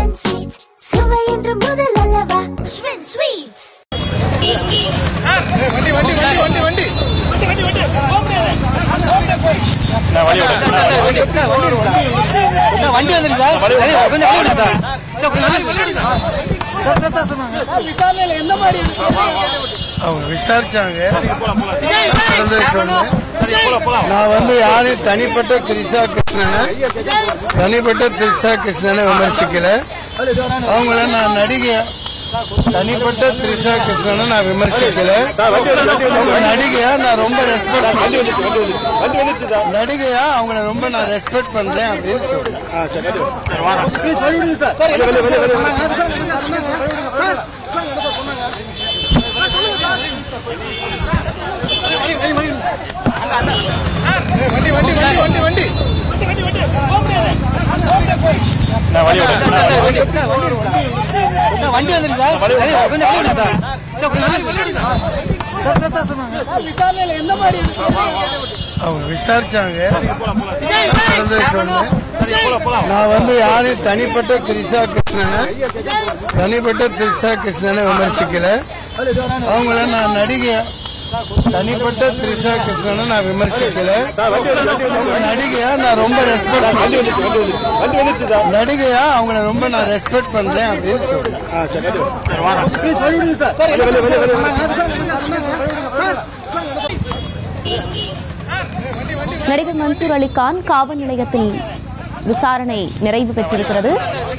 Schwinn Sweets. சுவை என்று முதல் அல்லவா Schwinn Sweets. வண்டி வந்துருக்கு அவங்க விசாரிச்சாங்க. நான் வந்து யாரையும் தனிப்பட்ட திரிஷா கிருஷ்ணனை விமர்சிக்கல. அவங்கள நான் நடிகை தனிப்பட்ட திரிஷா கிருஷ்ணனை நான் விமர்சிக்கல. நடிகையா நான் ரொம்ப ரெஸ்பெக்ட் நடிகையா அவங்கள ரொம்ப நான் ரெஸ்பெக்ட் பண்றேன் அப்படின்னு சொல்றேன். வண்டி வந்துருக்கு அவங்க விசாரிச்சாங்க. நான் வந்து யாரையும் தனிப்பட்ட திரிஷா கிருஷ்ணனை விமர்சிக்கல. அவங்கள நான் நடிகை தனிப்பட்ட திரிஷா கிருஷ்ணனை நான் விமர்சிக்கல. நடிகையா நான் ரொம்ப ரெஸ்பெக்ட் நடிகையா அவங்கள ரொம்ப நான் ரெஸ்பெக்ட் பண்றேன் அப்படின்னு சொல்றேன். நடிகர் மன்சூர் அலிகான் காவல் நிலையத்தில் விசாரணை நிறைவு பெற்றிருக்கிறது.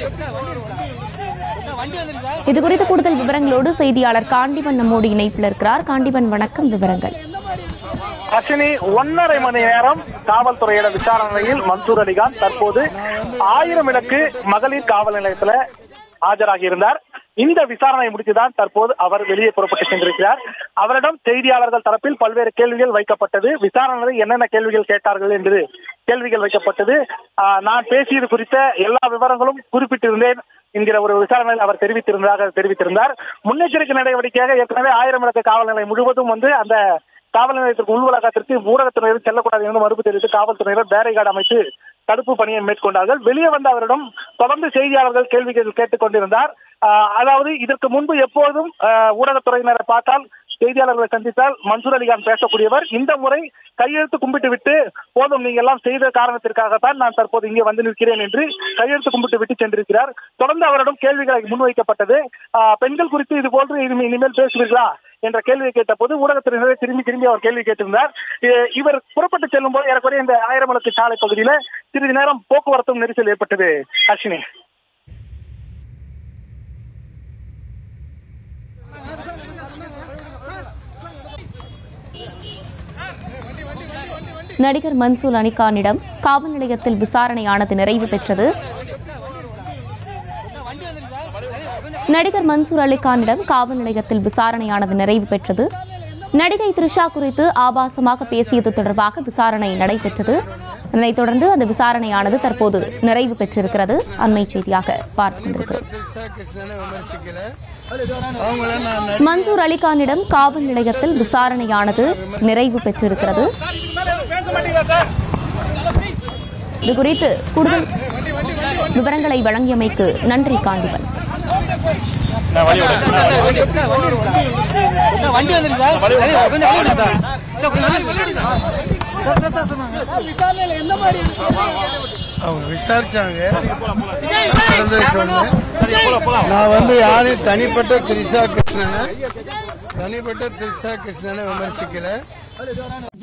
இதுகுறித்த கூடுதல் விவரங்களோடு செய்தியாளர் காண்டிபன் நம்மோடு இணைப்பில் இருக்கிறார். காண்டிபன், வணக்கம். விவரங்கள். அஸ்வினி, 1.5 மணி நேரம் காவல்துறையிட விசாரணையில் மன்சூர் அலிகான் தற்போது 1000 விளக்கு மகளிர் காவல் நிலையத்தில் ஆஜராகி இருந்தார். இந்த விசாரணை முடித்துதான் தற்போது அவர் வெளியே புறப்பட்டு சென்றிருக்கிறார். அவரிடம் செய்தியாளர்கள் தரப்பில் பல்வேறு கேள்விகள் வைக்கப்பட்டது. விசாரணையில் என்னென்ன கேள்விகள் கேட்டார்கள் என்று கேள்விகள் வைக்கப்பட்டது. நான் பேசியது குறித்த எல்லா விவரங்களும் குறிப்பிட்டிருந்தேன் என்கிற ஒரு விசாரணையில் அவர் தெரிவித்திருந்தார். முன்னெச்சரிக்கை நடவடிக்கையாக ஏற்கனவே 1000 விளக்கு காவல் நிலையம் முழுவதும் அந்த காவல் நிலையத்திற்கு உள்வளாகத்திற்கு ஊடகத்தினர் செல்லக்கூடாது என்று மறுப்பு தெரிவித்து காவல்துறையினர் பேரிகார்டு அமைத்து தடுப்பு பணியை மேற்கொண்டார்கள். வெளியே வந்த அவரிடம் தொடர்ந்து செய்தியாளர்கள் கேள்விகள் கேட்டுக் கொண்டிருந்தார். அதாவது இதற்கு முன்பு எப்போதும் ஊடகத்துறையினரை பார்த்தால், செய்தியாளர்களை சந்தித்தால் மன்சூர் அலிகான் பேசக்கூடியவர். இந்த முறை கையெழுத்து கும்பிட்டு விட்டு, போதும் நீங்க எல்லாம் செய்த காரணத்திற்காகத்தான் நான் தற்போது இங்கே வந்து நிற்கிறேன் என்று கையெழுத்து கும்பிட்டு விட்டு சென்றிருக்கிறார். தொடர்ந்து அவரிடம் கேள்விகளை முன்வைக்கப்பட்டது. பெண்கள் குறித்து இது போன்று இனிமேல் பேசுவீர்களா என்ற கேள்வியை கேட்ட போது ஊடகத்தினரை திரும்பி அவர் கேள்வி கேட்டிருந்தார். இவர் புறப்பட்டு செல்லும் போது ஏறக்குறைய இந்த 1000 விளக்கு சாலை பகுதியில் சிறிது நேரம் போக்குவரத்தும் நெரிசல் ஏற்பட்டது. அஸ்வினி, நடிகர் மன்சூர் அலிகானிடம் காவல் நிலையத்தில் விசாரணையானது நிறைவு பெற்றது. நடிகர் மன்சூர் அலிகானிடம் காவல் நிலையத்தில் விசாரணையானது நிறைவு பெற்றது. நடிகை த்ரிஷா குறித்து ஆபாசமாக பேசியது தொடர்பாக விசாரணை நடைபெற்றது. இதனைத் தொடர்ந்து அந்த விசாரணையானது தற்போது நிறைவு பெற்றிருக்கிறது. அண்மை செய்தியாக பார்த்துக் கொண்டிருக்கிறோம். மன்சூர் அலிகானிடம் காவல் நிலையத்தில் விசாரணையானது நிறைவு பெற்றிருக்கிறது. இதுகுறித்து கூடுதல் விவரங்களை வழங்கியமைக்கு நன்றி காண்டிபன். வண்டி வந்துருக்கு அவங்க விசாரிச்சாங்க. நான் வந்து யாரையும் தனிப்பட்ட திரிஷா கிருஷ்ணனை விமர்சிக்கல.